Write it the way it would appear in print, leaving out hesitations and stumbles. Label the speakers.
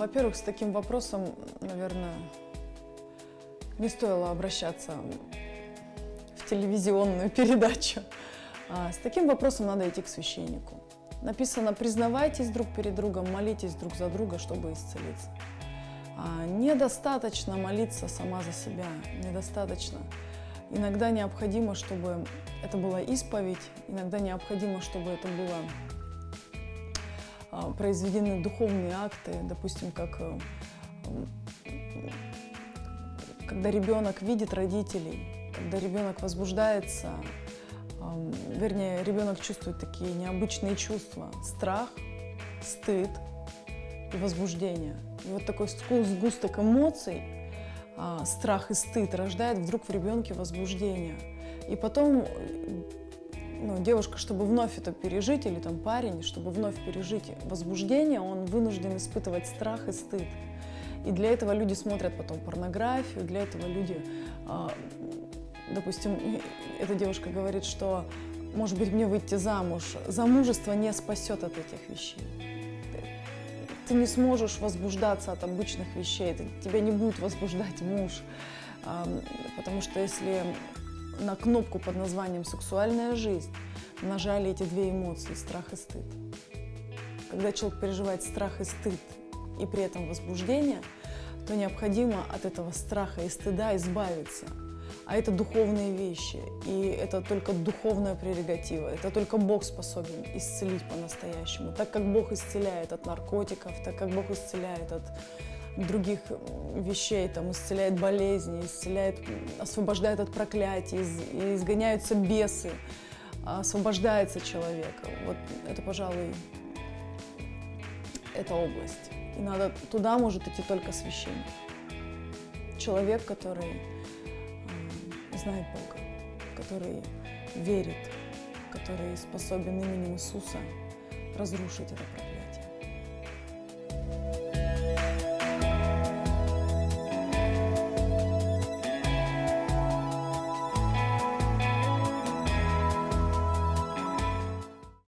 Speaker 1: Во-первых, с таким вопросом, наверное, не стоило обращаться в телевизионную передачу. С таким вопросом надо идти к священнику. Написано: признавайтесь друг перед другом, молитесь друг за друга, чтобы исцелиться. Недостаточно молиться сама за себя, недостаточно. Иногда необходимо, чтобы это была исповедь, иногда необходимо, чтобы это было произведены духовные акты, допустим, как когда ребенок видит родителей, когда ребенок возбуждается, вернее, ребенок чувствует такие необычные чувства: страх, стыд и возбуждение. И вот такой сгусток эмоций, страх и стыд, рождает вдруг в ребенке возбуждение. И потом девушка, чтобы вновь это пережить, или там парень, чтобы вновь пережить возбуждение, он вынужден испытывать страх и стыд. И для этого люди смотрят потом порнографию, для этого люди, допустим, эта девушка говорит, что, может быть, мне выйти замуж. Замужество не спасет от этих вещей. Ты не сможешь возбуждаться от обычных вещей, тебя не будет возбуждать муж. Потому что если на кнопку под названием «сексуальная жизнь» нажали эти две эмоции — страх и стыд. Когда человек переживает страх и стыд и при этом возбуждение, то необходимо от этого страха и стыда избавиться. А это духовные вещи, и это только духовная прерогатива, это только Бог способен исцелить по-настоящему. Так как Бог исцеляет от наркотиков, так как Бог исцеляет от других вещей, там, исцеляет болезни, освобождает от проклятий, изгоняются бесы, освобождается человек. Вот это, пожалуй, эта область. И туда может идти только священник. Человек, который знает Бога, который верит, который способен именем Иисуса разрушить это проклятие.